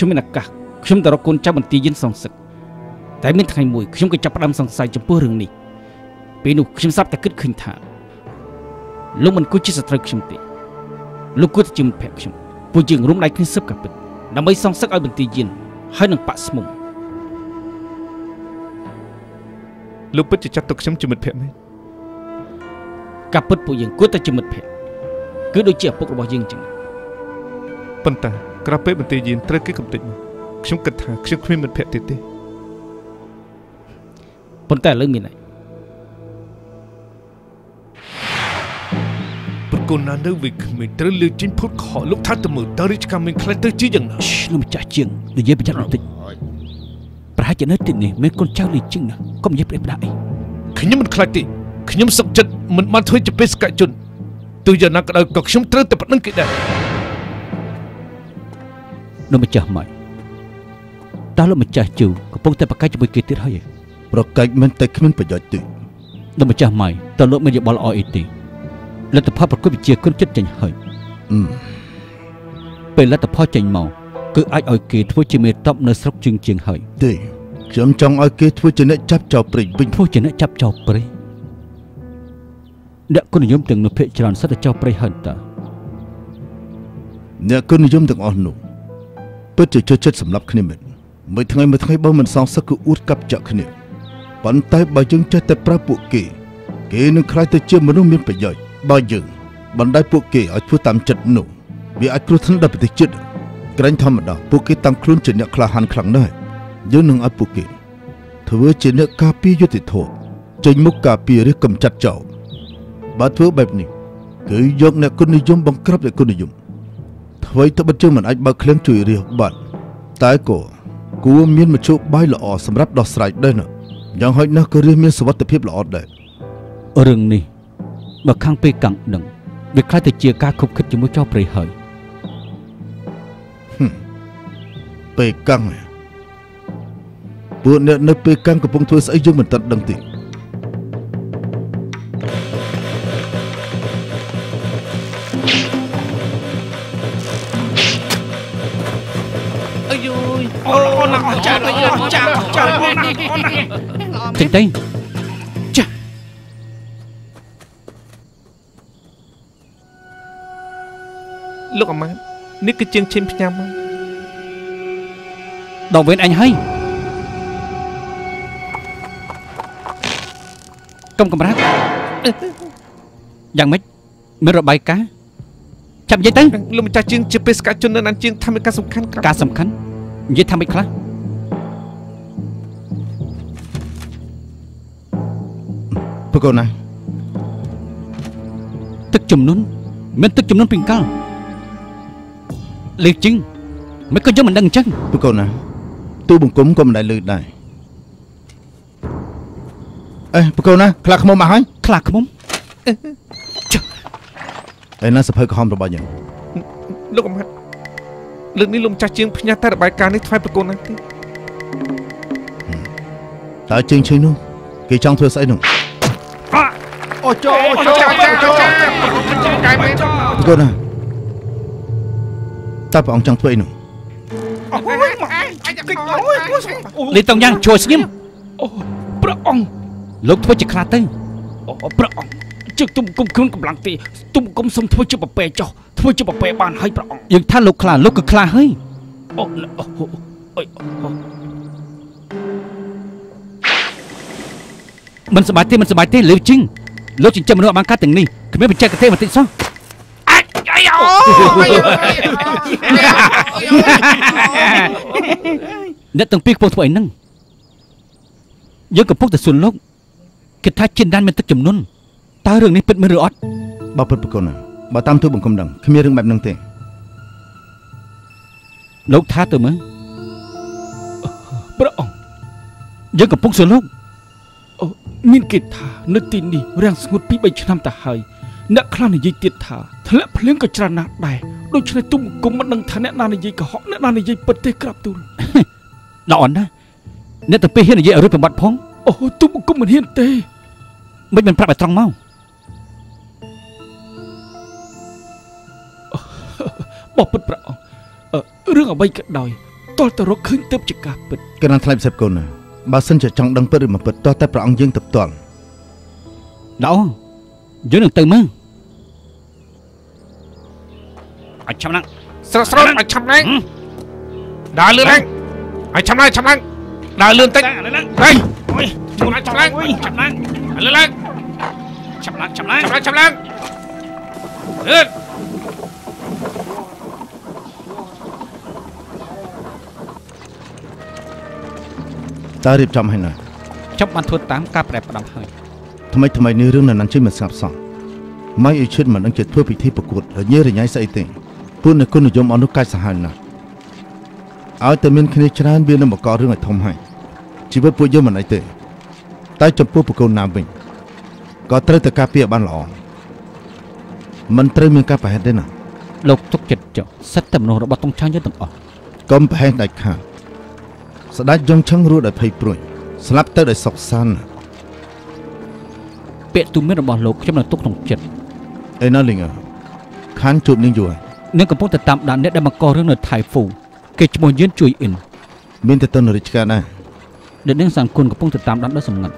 ខ្ញុំមានឱកាសខ្ញុំទៅរកកូនចៅបន្ទាយយិនសងសឹកតែមានថ្ងៃមួយខ្ញុំក៏ចាប់ផ្ដើមសង្ស័យចំពោះរឿងនេះពេលនោះខ្ញុំស្រាប់តែគិតឃើញថាលោកមិនគួរជាសត្រូវខ្ញុំទេលោកគួរតែជាមិត្តភក្តិខ្ញុំពួកយើងរួមដៃគ្នាស៊ើបការពិតដើម្បីសងសឹកឲ្យបន្ទាយយិនហើយនឹងប៉ាក់ស្មុំលោកពិតជាចាត់ទុកខ្ញុំជាមិត្តភក្តិមែនការពិតពួកយើងគួរតែជាមិត្តភក្តិគឺដូចជាឪពុករបស់យើងអញ្ចឹងប៉ុន្តែក្រៅពេលបន្ទាយយិនត្រូវគេកំទេចមកខ្ញុំគិតថាខ្ញុំគ្មានមិត្តភក្តិទេប៉ុន្តែឥឡូវមានហើយប្រគល់ណានៅវិក្មេងត្រូវលើចេញផុតខលោកថាទៅមើលតើរាជការមានខ្លាំងទៅជាយ៉ាងណាលោកម្ចាស់ជាងនិយាយប្រយ័ត្នបន្តិចប្រហែលជានៅទីនេះមានកូនចៅលេជាងណាកុំនិយាយផ្ដេសផ្ដាស់អីខ្ញុំមិនខ្លាចទេខ្ញុំសុខចិត្តមិនបានធ្វើជាបេសកជនទោះយ៉ាងណាក៏ដោយក៏ខ្ញុំត្រូវតែប្តឹងគេដែរលោកម្ចាស់ម៉ៃតើលោកម្ចាស់ជូកំពុងតែប្រកែកជាមួយគេទៀតហើយប្រកែកមិនតែគ្មានប្រយោជន៍ទេលោកម្ចាស់ម៉ៃតើលោកមានយោបល់ល្អអីទេលទ្ធផលប្រកួតវិជាគុណចិត្តចេញហើយពេលលទ្ធផលចេញមកគឺអាចឲ្យគេធ្វើជាមេតបនៅស្រុកជាងហើយទេខ្ញុំចង់ឲ្យគេធ្វើជាអ្នកចាប់ចោលព្រៃវិញធ្វើជាអ្នកចាប់ចោលព្រៃអ្នកគុណនិយមទាំងនោះភាគច្រើនសិតតែចោលព្រៃហើយតើអ្នកគុណនិយមទាំងអស់នោះពិតជាចូលចិត្តសម្លាប់គ្នាមែនមួយថ្ងៃបើមិនសងសឹកគឺអួតកាប់ចាក់គ្នាប៉ុន្តែបើយើងចេះតែប្រើពួកគេនឹងខ្លាចទៅជាមនុស្សមានប្រយោជន៍បើយើងបណ្ដៃពួកគេឲ្យធ្វើតាមចិត្តនោះវាអាចគ្រោះថ្នាក់ដល់ប្រទេសជាតិក្រែងធម្មតាពួកគេតាំងខ្លួនជាអ្នកក្លាហានខ្លាំងណាស់យើងនឹងឲ្យពួកគេធ្វើជាអ្នកការពារយុត្តិធម៌ចេញមុខការពារឬកំចាត់ចោលបើធ្វើបែបនេះគឺយកអ្នកគុណនិយមបង្ក្រាបអ្នកគុណនិយមអ្វីទៅបិទជើងមិនអាចបើកឃ្លាំងជួយរាសបាត់តែក៏គួរមានមធ្យោបាយល្អសម្រាប់ដោះស្រាយដែរណាយ៉ាងហោចណាស់ក៏រាសមានសុវត្ថិភាពល្អដែររឿងនេះបើខាងពេលកាំងដឹងវាខ្លាចទៅជាការខុបខិតជាមួយចោរព្រៃហើយពេលកាំងពួកអ្នកនៅពេលកាំងកំពុងធ្វើស្អីយើងមិនទាន់ដឹងទេអាយអូនចាចេញទៅចាលោកអាម៉ាតនេះគឺជាងឈិនផ្ញើមកដល់វេនអញហើយកុំកម្រាស់យ៉ាងម៉េចមានរបាយការណ៍ចាប់និយាយទៅលោកម្ចាស់ជាងជាបេសកជននៅណានជាងថាមានការសំខាន់និយាយថាមិនខ្លះប្រកូនណាទឹកចំនួនមានទឹកចំនួនពីកាលលេខជាងមិនក៏យើងមិនដឹងអញ្ចឹងប្រកូនណាទូបង្គំក៏មិនដែលលឺដែរប្រកូនណាខ្លាខ្មុំមកហើយខ្លាខ្មុំឯណាសភៅក្រហមរបស់យើងលោកអាម៉ាត់លើកនេះលោកម្ចាស់ជាងផ្ញើតែរបាយការណ៍នេះថ្វាយប្រកូនណាទេតើជាងឈើនោះគេចង់ធ្វើស្អីនោះអូចូលប្រកូនណាតើព្រះអង្គចង់ធ្វើអីនោះលេតងយ៉ាងជួយស្ងៀមព្រះអង្គលោកធ្វើជាខ្លាទៅព្រះអង្គជឹកទុំគុំខ្លួនកម្លាំងទេទុំគុំសុំធ្វើជាប្រពេចុះធ្វើជាប្រពេបានហើយព្រះអង្គយើងថាលោកខ្លាលោកគឺខ្លាហើយមិនសប្បាយទេលើជីងលោកចិញ្ចឹមមនុស្សបានកាត់ទាំងនេះគ្មានបច្ចេកទេសបន្តិចសោះអ្នកទាំងពីរកំពុងធ្វើអីហ្នឹងយើងកំពុងតែសួរលោកគេថាចិនដានមានទឹកចំនួនតើរឿងនេះពិតមែនឬអត់បើពិតប្រកូនណាបើតាមទូបង្គំដឹងគ្មានរឿងបែបហ្នឹងទេលោកថាទៅមើលព្រះអង្គយើងកំពុងសួរលោកមានគេថានៅទីនេះរាំងស្ងួតពី3ឆ្នាំទៅហើយអ្នកខ្លះនិយាយទៀតថាធ្លាក់ភ្លៀងក៏ច្រើនណាស់ដែរដូច្នេះទុំគុំមិនដឹងថាអ្នកណានិយាយកុហកអ្នកណានិយាយពិតទេក្រាបទូលល្អណាស់អ្នកទៅពេលហ៊ាននិយាយឲ្យរួចបំបត្តិផងទុំគុំមិនហ៊ានទេមិនប្រាប់ឲ្យត្រង់មកបបពិតព្រះអង្គរឿងអ្វីក៏ដោយទទាល់តែរកឃើញទៅជាការពិតកណ្ដាលថ្លៃផ្សេងកូនណាបើសិនជាចង់ដឹងពិតឬមិនពិតតោះតែព្រះអង្គយើងទៅផ្ទាល់ល្អយើងនឹងទៅមើលអាចឆាំណាំងស្រស់អាចឆាំណាំងដើរលឿនឡើងអាចឆាំណាំងដើរលឿនតិចហេអូយអាចឆាំណាំងឆាំណាំងលឿនឡើងឆាំណាំងលឿនតើរៀបចំឲ្យណាចាប់បានធ្វើតាមការប្រែផ្ដាំហើយថ្មីនេះរឿងនៅណាន់ជិះមិនស្ងាត់សោះម៉ៃអ៊ីឈិនមិនដឹងជាធ្វើពិធីប្រកួតរញ៉េរញ៉ៃស្អីទេពួកអ្នកគុណនិយមអនុកាយសាហាវណាស់ឲ្យតែមានគ្នាច្រើនវានឹងបង្ករឿងឲ្យធំហើយជីវិតពួកយើងមិនអីទេតែចំពោះប្រកូនណាវិញក៏ត្រូវតែការពារបានល្អមិនត្រូវមានការប្រហែសទេណាលោកទុកចិត្តចុះសិតតែមនុស្សរបស់តុងឆាងយើងទាំងអស់កុំប្រហែសដាច់ខាតស្ដេចយងឆឹងរស់ដោយភ័យព្រួយស្លាប់ទៅដោយសោកសានពាក្យទូមានរបស់លោកខ្ញុំនៅទុកក្នុងចិត្តអេណាលីងខានជួបនឹងយូរនឹងកំពុងតែតាមដានអ្នកដែលបង្ករឿងនៅថៃហ្វូគេឈ្មោះយឿនជួយអ៊ីនមានតែតនរាជការដែរដែលនឹងសានគុណកំពុងតែតាមដានដោយសម្ងាត់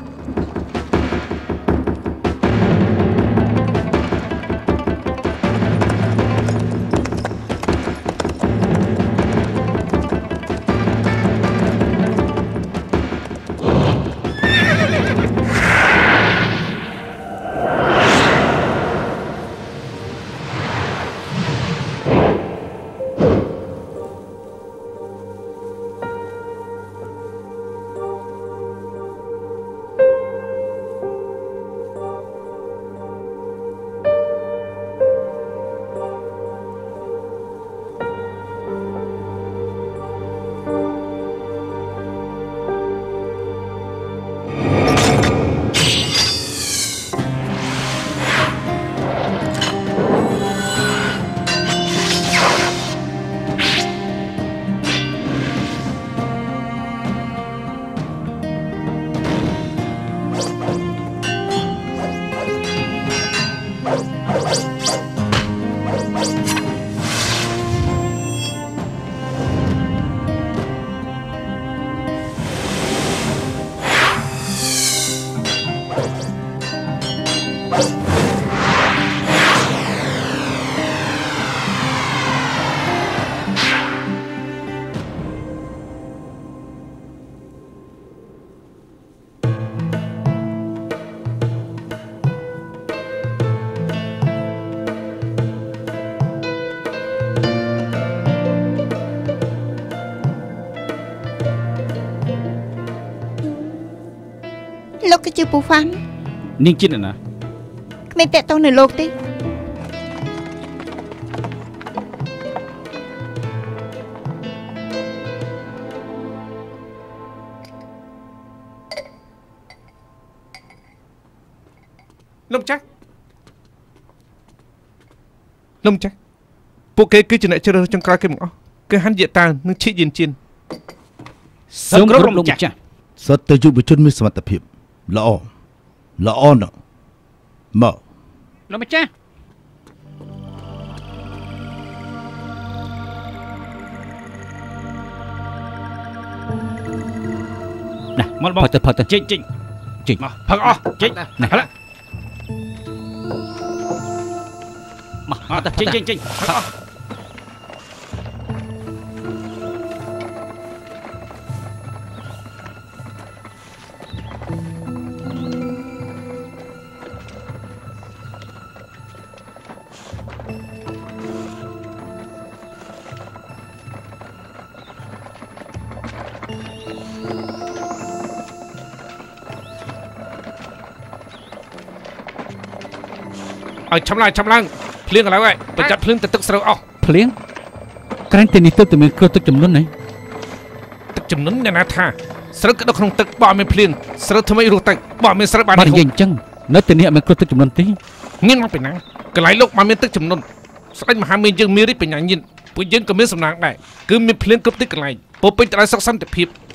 លោកគឺជាពូហ្វាន់នាងជាតិណាគ្មានតាក់ទងនៅលោកទេលោកចាស់ពួកគេគឺជាអ្នកជ្រើសរើសចុងក្រោយគេមកអស់គឺហាន់យេតានិងឈីយិនជៀនសូមគោរពលោកម្ចាស់សុទ្ធតែយុវជនមានសមត្ថភាពល្អណាស់មកលោកម្ចាស់ណាមកបងផឹកទៅចេញមកផឹកអស់ចេញណាហ៎មកទៅចេញផឹកអស់ឲ្យឆាំឡើងភ្លៀងឥឡូវហើយបញ្ចាត់ភ្លៀងទៅទឹកស្រូវអស់ភ្លៀងក្រែងតែនេះទៅមានគ្រោះទឹកចំនួនហីទឹកចំនួនអ្នកណាថាស្រូវក៏នៅក្នុងទឹកបោះមានភ្លៀងស្រូវថ្មីរស់ទៅបោះមានស្រូវបាននិយាយអញ្ចឹងនៅតែនេះអត់មានគ្រោះទឹកចំនួនទេញៀនមកពីណាកន្លែងលោកបានមានទឹកចំនួនស្ដេចមហាមេយើងមានរិទ្ធបញ្ញាញៀនពួកយើងក៏មានសំណាងដែរគឺមានភ្លៀងគ្រប់ទីកន្លែងពោពេញទៅដោយសុខសន្តិភាព